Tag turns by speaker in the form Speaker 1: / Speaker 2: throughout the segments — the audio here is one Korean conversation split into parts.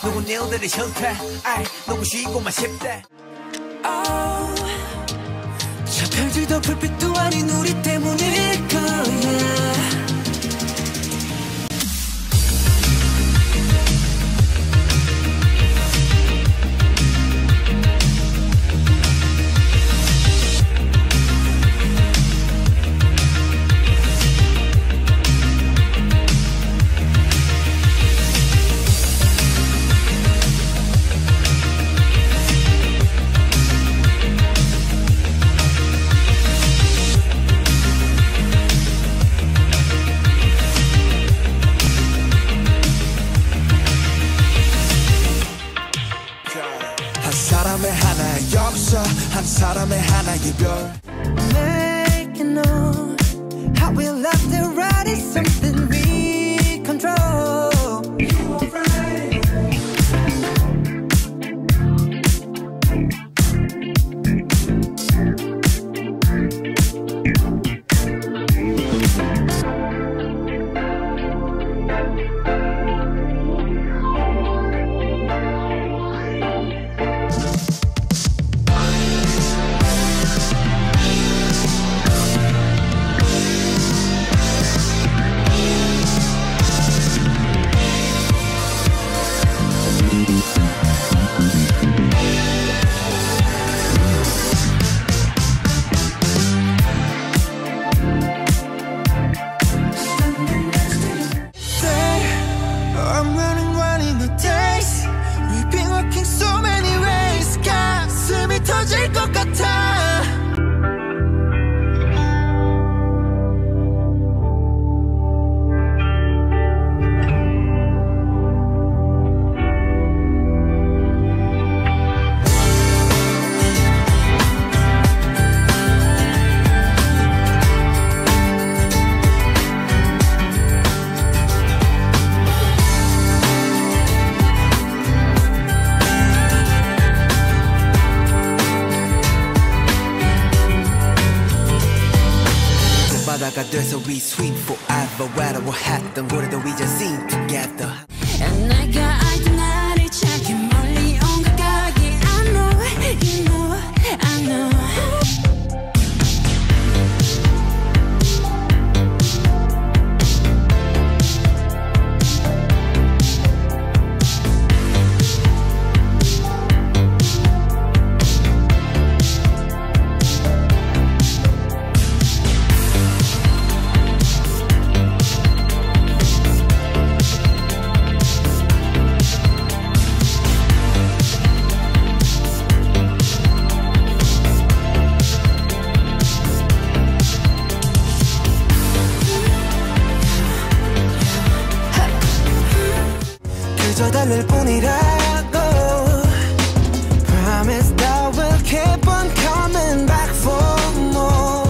Speaker 1: 누군 일들이 싫대 아이 누구 쉬고만 싶대
Speaker 2: 저 별들도 불빛도 아닌 우리 때문일 거야.
Speaker 3: 한 사람의 하나의 역사 한 사람의 하나의 별
Speaker 2: Make you know how we left and right is something we control. You are right. 터질 것 같아.
Speaker 1: 바다가 돼서 we swim forever 외로워했던 고래도 이제 sing together
Speaker 4: 내가 알던 나를 찾기 멀리 온 것 같기 I know, you know, I know
Speaker 2: 그저 달랠 뿐이라고 Promise that we'll keep on coming back for more.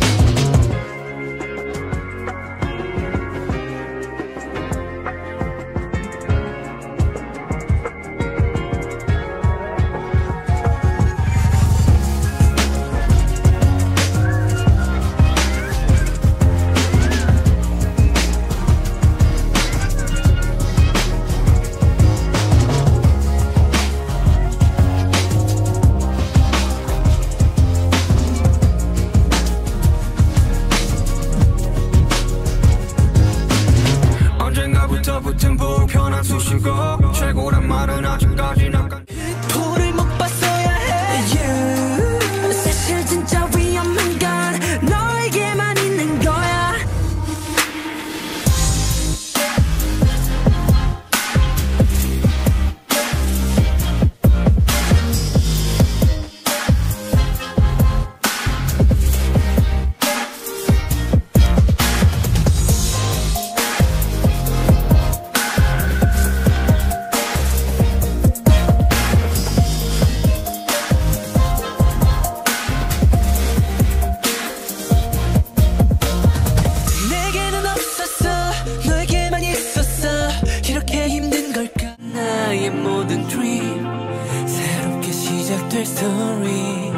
Speaker 5: 붙은 불편한 수식어 최고란 말은 아직까지 약간
Speaker 2: 불을 못 봤어야 해 you.
Speaker 4: 사실 진짜 위험한 건 너에게만 있는 거야 나의 모든 dream 새롭게 시작될 story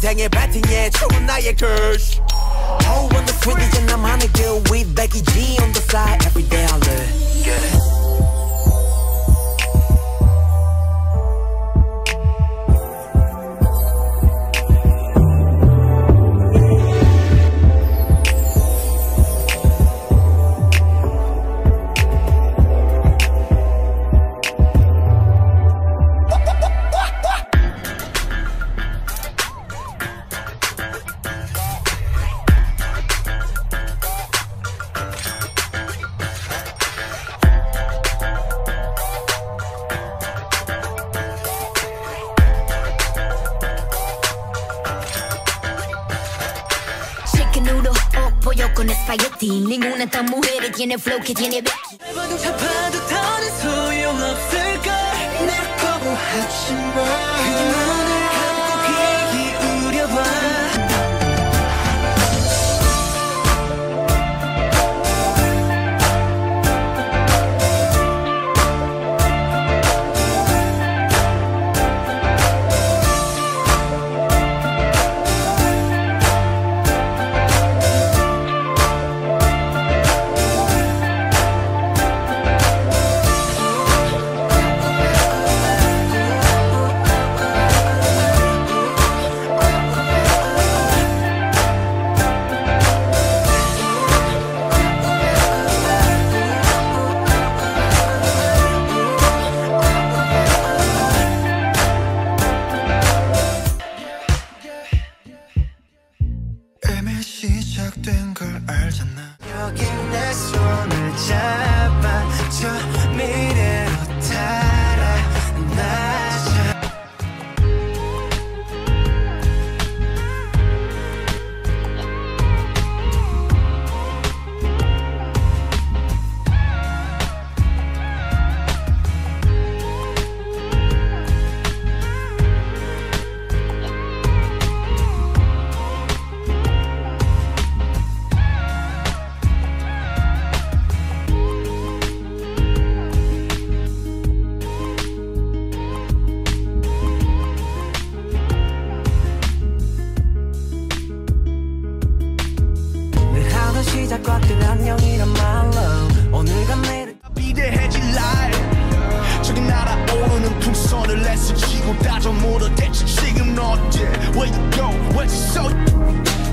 Speaker 1: 인생의 배팅에 좋은 나의 curse. Oh, on the swing 이제 나만의 길 with Becky G on the side every day I live. Get it.
Speaker 4: Con espagueti, ninguna de estas mujeres tiene flow que tiene Becky.
Speaker 2: 해봐도 잡아도 더는 소용없을걸. 날 거부하지마. 그냥 눈을 감고 귀 기울여봐.
Speaker 3: 시작된 걸 알잖아. 여기 내 손을 잡아 저 미래로 달아나자.
Speaker 1: 시작과 끝 안녕이란 말로 오늘과 내일
Speaker 3: 비대해질 날 저기 날아오르는 풍선을 애쓰지고 따져 물어 대체 지금 어때. Where you go, where's your soul.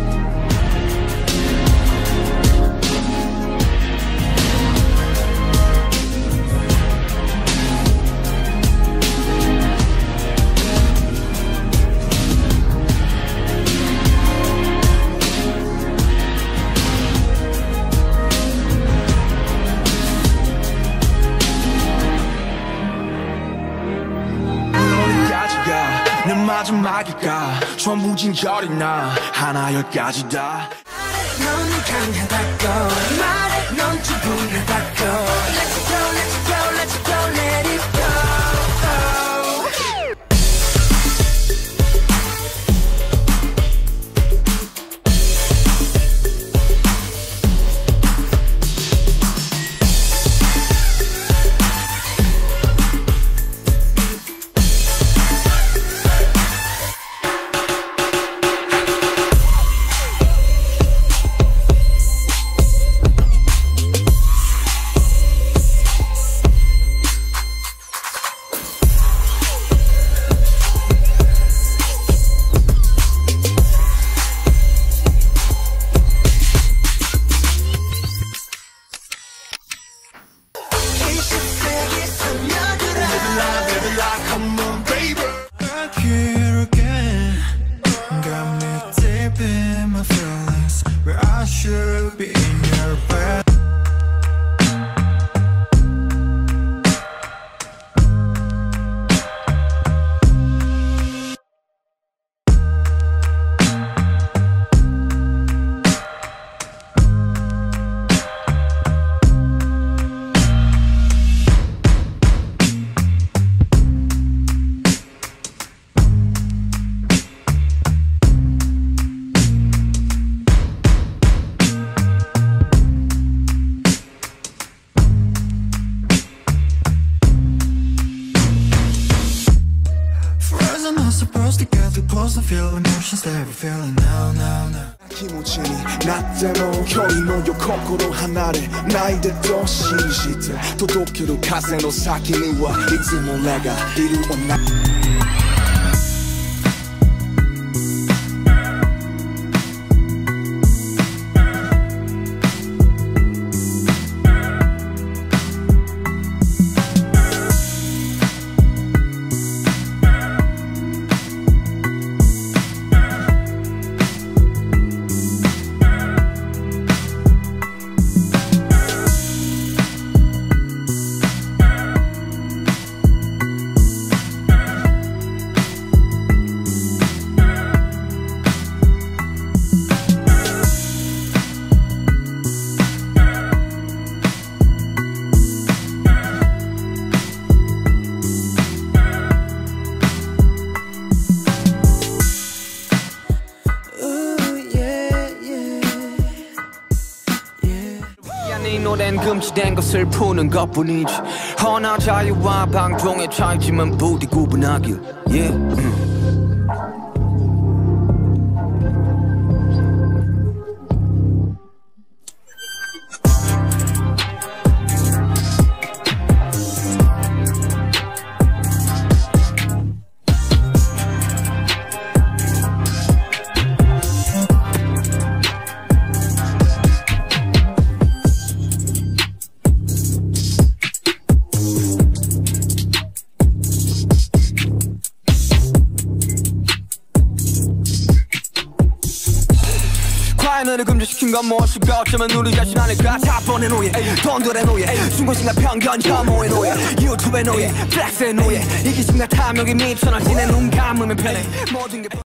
Speaker 3: 내 마지막일까 전부 진결이 나 하나 열까지 다.
Speaker 2: 넌 강하다고 말해 넌 충분하다고. Let's go let's go let's go let it go.
Speaker 3: Should be in your bed.
Speaker 2: cause I feel emotions that we're feeling now, now, now.
Speaker 3: 気持ちになっても距離のよ心離れないでと信じて届ける風の先にはいつも俺がいる女
Speaker 5: 이 노래는 금지된 것을 푸는 것뿐이지 허나 자유와 방종의 차이지만 부디 구분하길 과연을 금지시킨 건 무엇일까 어쩌면 우리 자신 아닐까 자본의 노예 돈들의 노예 중고심과 편견 혐오의 노예 유튜브의 노예 플렉스의 노예 이기심과 탐욕이 미쳐나 지내 눈 감으면 편해 모든 게